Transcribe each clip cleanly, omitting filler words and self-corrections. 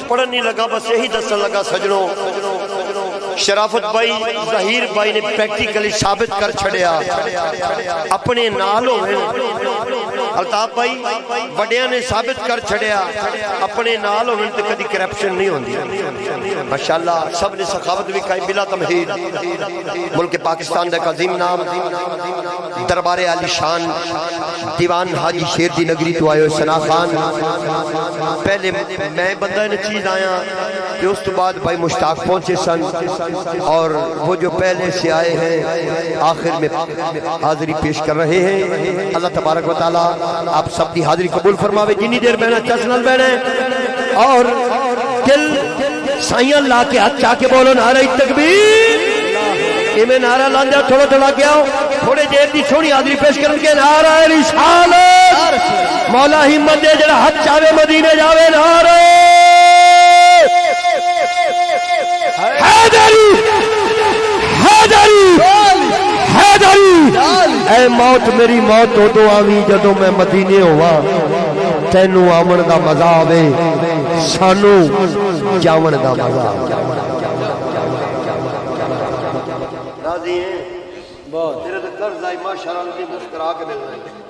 پڑھن نہیں لگا بس یہی دسن لگا سجنوں شرافت بھائی ظہیر بھائی نے پریکٹیکلی ثابت کر چھڑیا اپنے نال ہوئے الطاف بھائی بڑیاں نے ثابت کر چھڑیا اپنے نال ہوئے تو کدی کرپشن نہیں ہوندی ماشاءاللہ سب نے سخاوت بھی کہی بلا تمہید ملک پاکستان دا عظیم نام دربار عالی شان دیوان حاجی شیر دی نگری تو آئے سنا خان پہلے میں بندہ نے چیز آیا کہ اس تو بعد بھائی مشتاق پہنچے سن اور وہ جو پہلے سے آئے ہیں آخر میں حاضری پیش کر رہے ہیں اللہ تبارک و تعالیٰ آپ سب کی حاضری قبول فرماوے جنی دیر بہنا چسنل بہنے اور دل سائیاں لا کے ہاتھ چاہ کے بولو نعرہ تکبیر یہ میں نعرہ لاندیا تھوڑا تھوڑا کیا ہوں تھوڑے دیر دی چھوڑی حاضری پیش کرن کے نعرہ رسالت مولا ہمت دے جڑا ہاتھ چاہے مدینے جاوے نعرہ حیدری حیدری حیدری اے موت میری موت ہو دو آوی جدو میں مدینے ہوا تینو آمن دا مزہ آوے سانو جاون دا مزہ آوے راضی ہیں تیرے تو قرض آئی ماشاءاللہ کی مسکرا کے مل رہے ہیں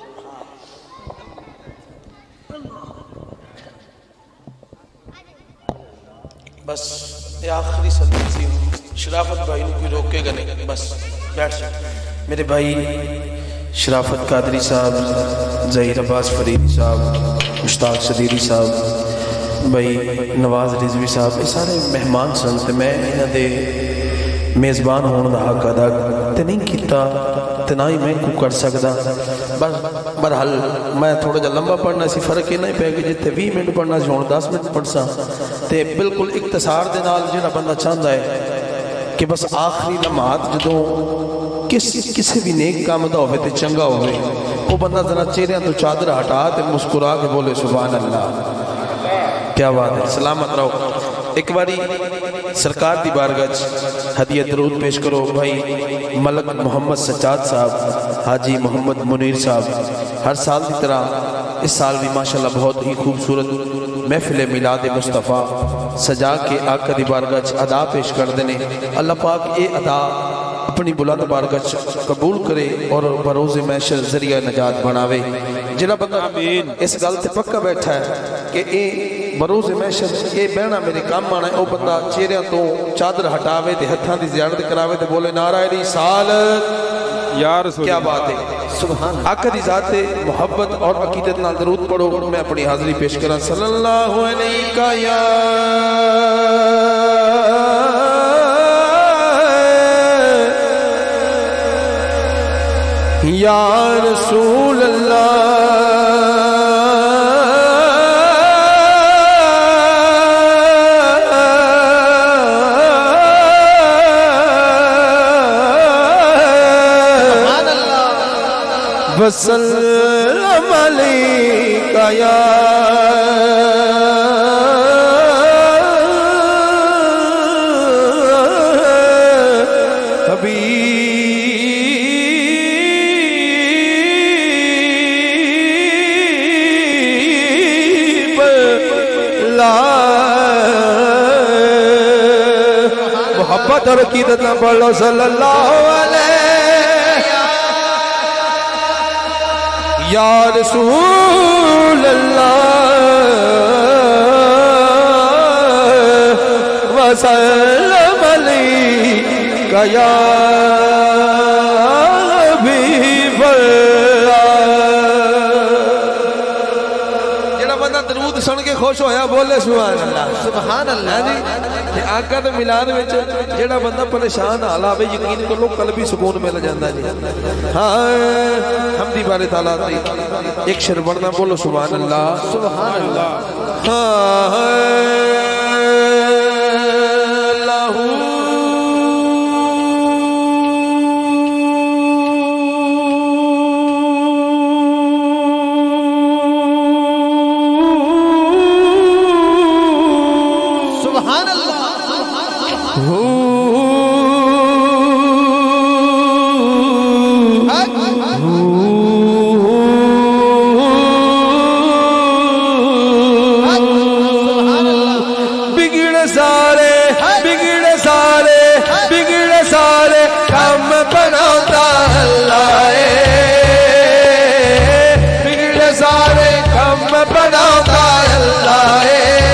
بس یہ آخری سلطی شرافت بھائی نے کوئی روکے گا نہیں بس بیٹھ جائے میرے بھائی شرافت قادری صاحب ظہیر عباس فرید صاحب مشتاق صدیری صاحب بھائی نواز رضوی صاحب یہ سارے مہمان سن تے میں انہاں دے میزبان ہونے دا حق ادا تے نہیں کیتا تے نہ ہی میں کو کر سکدا برحال میں تھوڑا جا لمبا پڑھنا سی فرق یہ نہیں پہ کہ جتے 20 منٹ پڑھنا سی ہوں 10 منٹ پڑھ سا تے بالکل اختصار دے نال جڑا بندہ چاہتا ہے کہ بس آخری لمحات جدوں کسی بھی نیک کام دا ہوئے تے چنگا ہوئے وہ بندہ ذرا چہرے تو چادر ہٹا تے مسکرا کے بولے سبحان اللہ کیا بات ہے سلامت رہو ایک باری سرکار دی بارگاہ ہدیہ درود پیش کرو بھائی ملک محمد سجاد صاحب حاجی محمد منیر صاحب ہر سال دی طرح اس سال بھی ماشاءاللہ بہت ہی خوبصورت محفل میلاد مصطفیٰ سجا کے آقا دی بارگاہ ادا پیش کر دینے اللہ پاک اے ادا اپنی بلند بارگاہ قبول کرے اور بروز محشر ذریعہ نجات بناوے جنہ بندہ اس گل تے پکا بیٹھا ہے کہ اے بروز محشر اے بہنا میرے کام آنا ہے او بندہ چہرے تو چادر ہٹاوے تے ہتھاں دی زیارت کراوے تے بولے نعرہ رسالت یا رسول کیا بات ہے سبحان آقا دی ذات محبت اور عقیدت نال درود پڑھو میں اپنی حاضری پیش کراں صلی اللہ علیہ یا رسول اللہ وسلم علیکہ یا محبت اور عقیدت نہ پڑھو صلی اللہ علیہ یا رسول اللہ وسلم علیکہ یا حبیب اللہ جڑا بندہ درود سن کے خوش ہویا بولے سبحان اللہ سبحان اللہ جی آقا دے میلاد وچ جڑا بندہ پریشان حال آوے یقین کرو قلبی سکون مل جاندا جی ہاں حمدی بارے تعالیٰ دی ایک شعر پڑھنا بولو سبحان اللہ سبحان اللہ ہاں سارے بگڑے سارے بگڑے سارے کم بناتا اللہ بگڑے سارے کم بناتا اللہ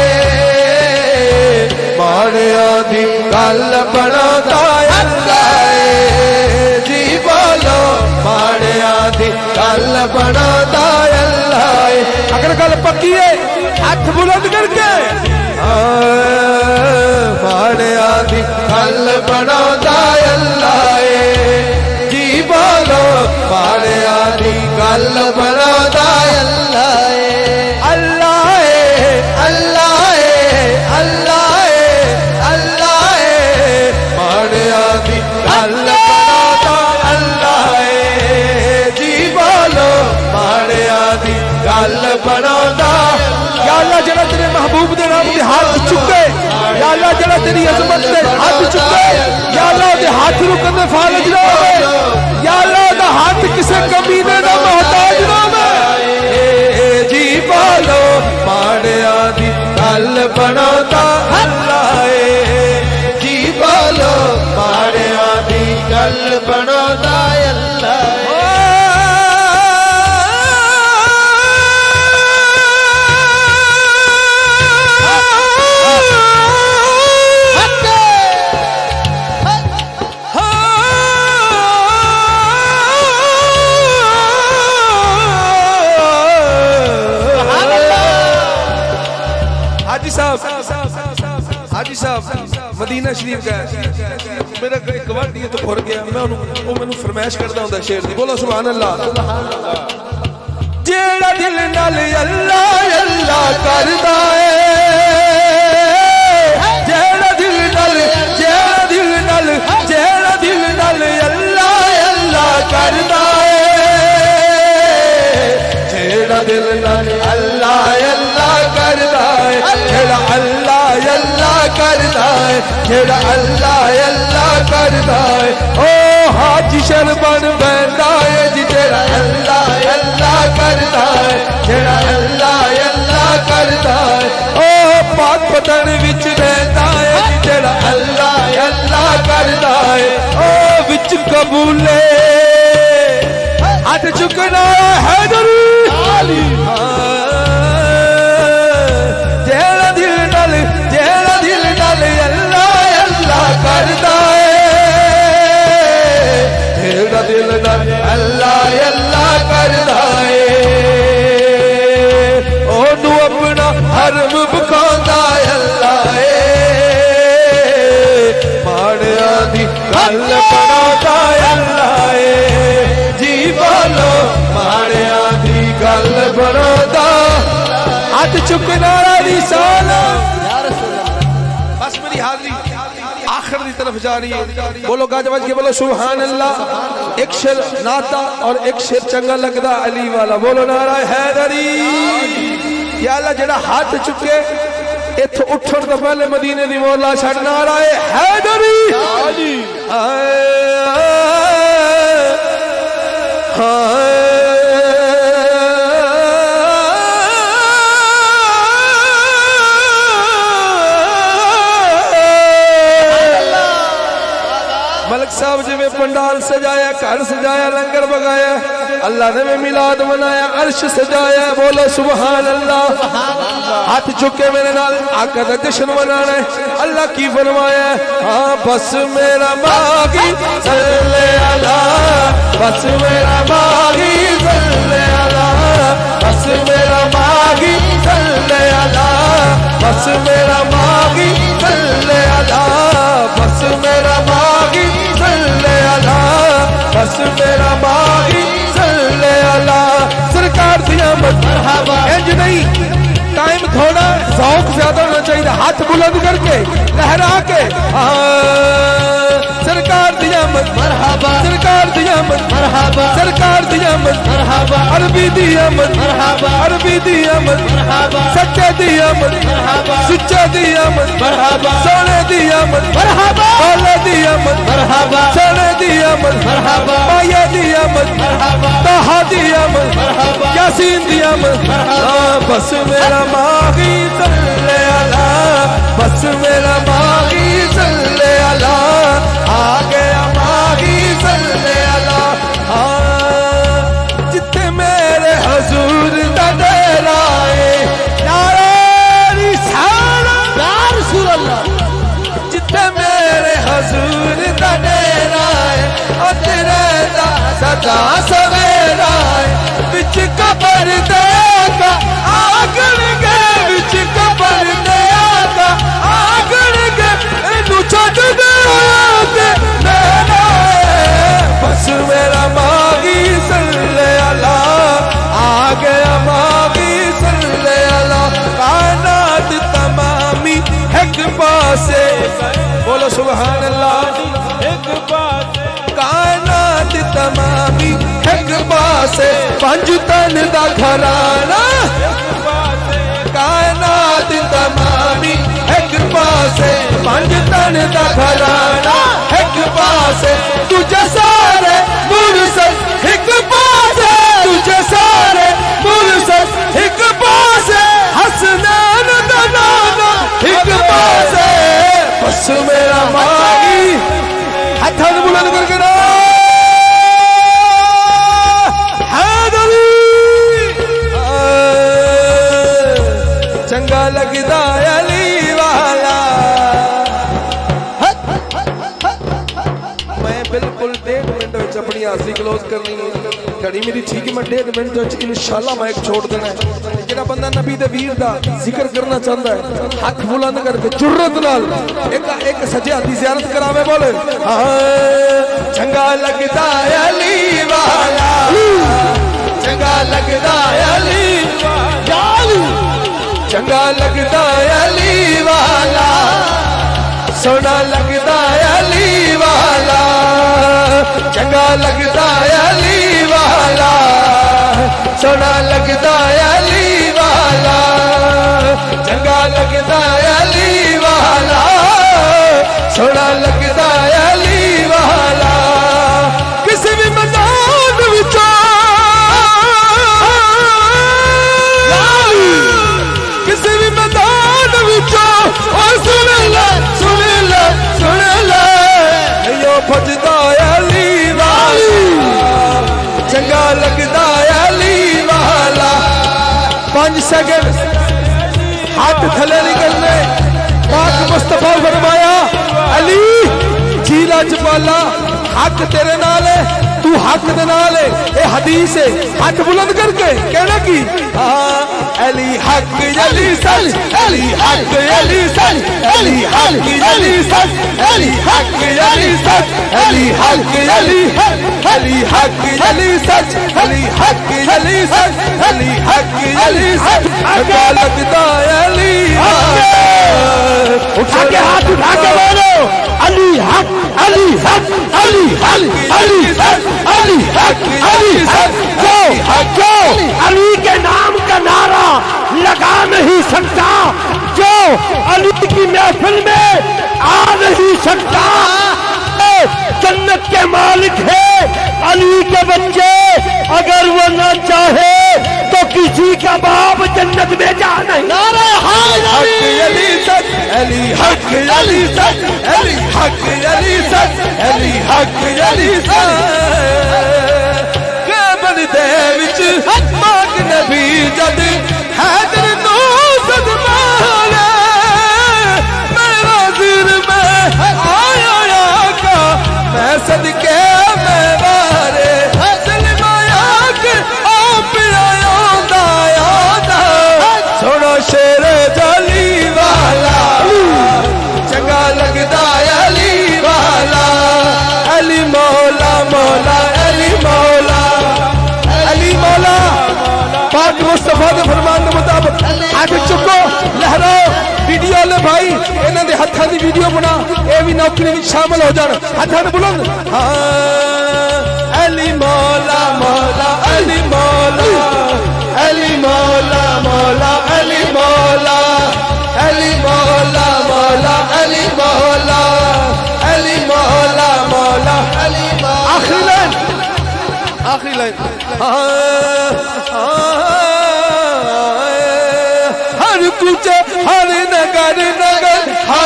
ماڑیاں دی گل بناتا اللہ جی بولو ماڑیاں دی گل بناتا اللہ اگر گل پکی ہے ہاتھ بلند کر کے ماڑیاں دی گل بناتا اللہ جی بولو ماڑیاں دی گل بناتا اللہ اللہ اللہ اللہ اللہ ماڑیاں دی گل بناتا اللہ جی بولو ماڑیاں دی گل بناتا یا اللہ جڑا تیرے محبوب دے نام دے ہاتھ چکے یا اللہ جڑا تیری عظمت دے ہاتھ چکے یا اللہ دے ہاتھ رکن دے فالج نہ ہوئے یا اللہ دا ہاتھ کسے کمینے نہ محتاج نہ ہوئے جی بولو ماڑیاں دی گل بناتا اللہ جی بولو ماڑیاں دی گل بناتا اللہ حاجی صاحب مدینہ شریف گئے میرا ایک وقت تو پھر گیا میں وہ میں فرمائش کرتا ہوں شعر دی بولو سبحان اللہ جیڑا دل نال اللہ اللہ کردا ہے جیڑا دل نال جیڑا دل نال جیڑا دل نال اللہ اللہ کردا ہے جیڑا دل نال اللہ اللہ کردا ہے جیڑا اللہ اللہ کردا ہے جیڑا اللہ اللہ کردا ہے او حاجی شر بن بیندا ہے جیڑا اللہ اللہ کردا ہے جیڑا اللہ اللہ کردا ہے او پاک پتن وچ رہندا ہے جیڑا اللہ اللہ کردا ہے او وچ قبولے ہاتھ چکنا ہے حیدر علی جیڑا دل نال جیڑا دل نال اللہ اللہ کردا ہے جیڑا دل نال اللہ اللہ کردا ہے اونوں اپنا حرم بکھاوندا ہے اللہ ماڑیاں دی گل بناوندا ہے اللہ جی بولو ماڑیاں دی گل بناوندا ہاتھ چکنا بس میری حاضری آخر دی طرف جا رہی ہے بولو گاج بج کے بولو سبحان اللہ ایک شعر ناتا اور ایک شعر چنگا لگدا علی والا بولو نعرہ حیدری یا اللہ جڑا ہاتھ چکے ایتھوں اٹھن تو پہلے مدینے دی مولا چھڑ نعرہ حیدری ملک صاحب جی میں پنڈال سجایا گھر سجایا لنگر بگایا اللہ نے میں میلاد منایا عرش سجایا بولو سبحان اللہ ہاتھ چکے میرے نال آقا دا جشن منانا ہے اللہ کی فرمایا ہاں بس میرا ماغی صلی اللہ بس میرا ماغی صلی اللہ بس میرا ماغی صلی اللہ بس میرا ماغی صلی اللہ بس میرا ماغی صلی اللہ بس میرا ماغی صلی اللہ سرکار دی آمد انج نہیں ٹائم تھوڑا ذوق زیادہ ہونا چاہیے ہاتھ بلند کر کے لہرا کے سرکار دی آمد مرحبا سرکار دی آمد مرحبا سرکار دی آمد مرحبا عربی دی آمد مرحبا عربی دی آمد مرحبا سچے دی آمد مرحبا سچے دی آمد مرحبا سونے دی آمد مرحبا بولے دی آمد مرحبا سونے دی آمد مرحبا مایہ دی آمد مرحبا طہا دی آمد مرحبا یاسین دی آمد مرحبا بس میرا ماغی صلی اللہ بس بس میرا ماہی صلی اللہ آ گیا ماہی صلی اللہ جتھے میرے حضور دا ڈیرا ہے نعرہ رسالت یا رسول اللہ جتھے میرے حضور دا ڈیرا ہے اور تیرے دا سدا سویرا ہے بچ قبر دے کا آگن گئے بچ قبر دے کا آگن گئے اینو چھڈ دے میرا بس میرا ماہی صلی اللہ آ گیا ماہی صلی اللہ کائنات تمامی ایک پاسے بولو سبحان اللہ ایک پاسے کائنات تمامی ایک پاسے پنج تن دا گھرانہ کائنات تمامی ایک پاسے پنج تن دا گھرانہ ایک پاسے تجھے سارے مرسل ایک پاسے تجھے سارے مرسل ایک پاسے حسنین دا نانا ایک پاسے بس میرا ماہی ہتھن بلند کر کے نا چنگا لگدا علی والا میں بالکل 1.5 منٹ وچ اپنی حاضری کلوز کرنی ہے گھڑی میری ٹھیک ہے میں 1.5 منٹ وچ انشاءاللہ میں ایک چھوڑ دینا ہے جڑا بندہ نبی دے ویر دا ذکر کرنا چاہندا ہے ہاتھ بلند کر کے جرت نال ایک سجاد دی زیارت کراوے بولے چنگا لگدا علی والا چنگا لگدا علی والا چنگا لگدا علی والا سونا لگدا علی والا چنگا لگدا علی والا سونا لگدا علی والا چنگا لگدا علی والا سونا لگدا علی والا کسی بھی میدان وچوں کسی بھی میدان وچوں سن لے یو بجدا علی والا چنگا لگدا علی والا 5 سیکنڈ ہاتھ تھلے نکلنے پاک مصطفیٰ فرمایا علی جیلا چپالا حق تیرے نال ہے تو حق دے نال ہے اے حدیث ہے ہاتھ بلند کر کے کہنا کی علی حق علی سچ علی حق علی سچ علی حق علی سچ علی حق علی سچ علی حق علی علی حق علی سچ علی حق علی سچ علی حق علی سچ چنگا لگدا علی اٹھا کے ہاتھ اٹھا کے بولو علی حق علی سچ علی حق علی سچ علی حق علی سچ جو علی کے نام کا نعرہ لگا نہیں سکتا جو علی کی محفل میں آ نہیں سکتا جنت کے مالک ہے علی کے بچے اگر وہ نہ چاہے تو کسی کا باپ جنت میں جا نہیں نعرہ حق علی سچ علی حق علی سچ علی حق علی سچ علی حق علی سچ کہ بندے وچ پاک نبی جد حیدر تو صدمالا میرا دل میں آیا آقا میں صدقے میں بارے سلمایا کہ آپ آیا دا سونا شیر جلی والا چنگا لگدا علی والا علی مولا مولا علی مولا علی مولا پاک مصطفیٰ دے فرمان دے مطابق آگے چکو لہراؤ ویڈیو لے بھائی انہاں دے ہتھاں دی ویڈیو بنا اے بھی نوکری وچ شامل ہو جان ہتھاں تے بلند علی مولا مولا علی مولا علی مولا مولا علی مولا علی مولا مولا علی مولا علی مولا مولا علی مولا آخری لائن ہر کچھ ہر نگر نگر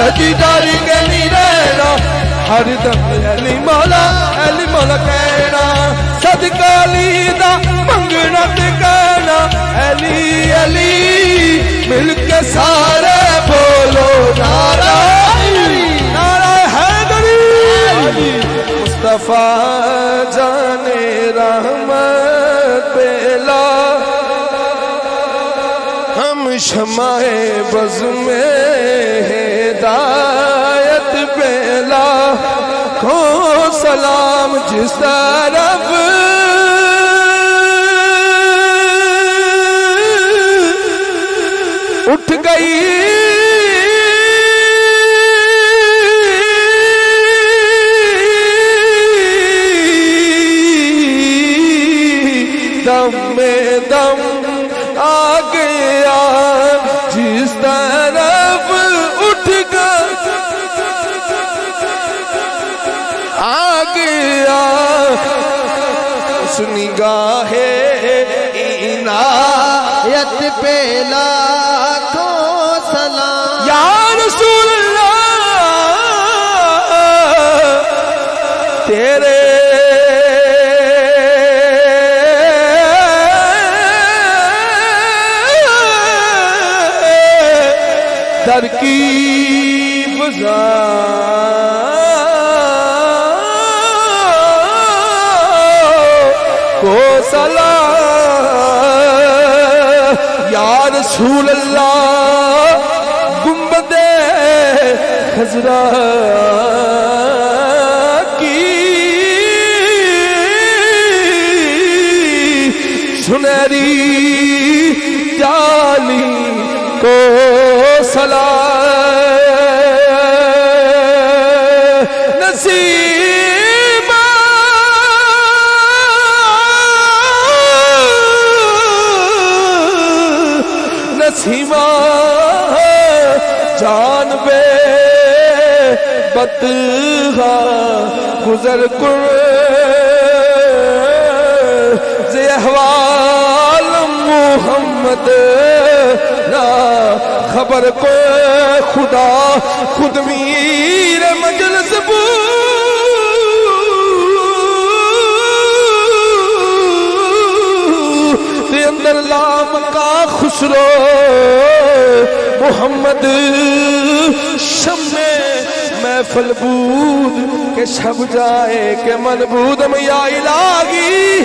دی ڈاری کے نہیں رہنا ہر دم علی مولا کہنا صدقہ علی دا منگنا تے کہنا علی علی مل کے سارے بولو نعرہ حیدری مصطفیٰ جان رحمت پیلا ہم شمع بز میں ہدایت پیلا کو سلام جس طرف اٹھ گئی دم میں دم آ گیا جس طرف اٹھ گیا آ گیا اس نگاہ عنایت پہ لاکھوں سلام یا رسول اللہ تیرے در کی بزا کو سلام یا رسول اللہ گنبد خضرا کی سنہری جالی کو سلام نصیب نصیبہ جان بے بدغا گزر کر زی احوال محمد خبر کو خدا خود میر مجلس دے اندر لام کا خسرو محمد شمع محفل بود کہ شب جائے کہ من بودم یا الہی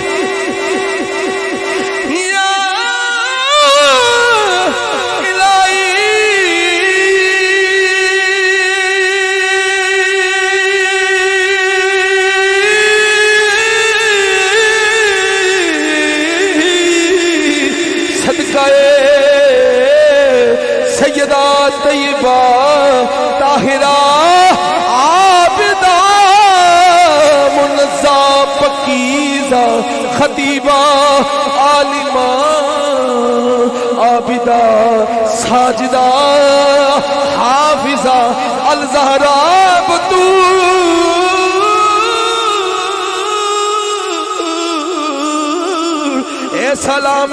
سیدہ طیبہ طاہرہ عابدہ منزہ پکیزہ خطیبہ عالمہ عابدہ ساجدہ حافظہ الزہراء بطول اے سلام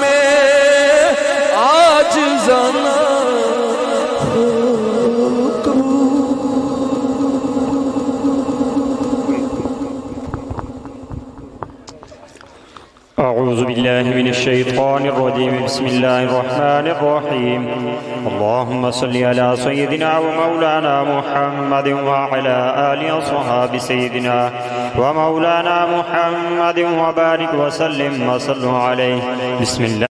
آج زنا أعوذ بالله من الشيطان الرجيم بسم الله الرحمن الرحيم اللهم صل على سيدنا ومولانا محمد وعلى آله وصحبه سيدنا ومولانا محمد وبارك وسلم وصلوا عليه بسم الله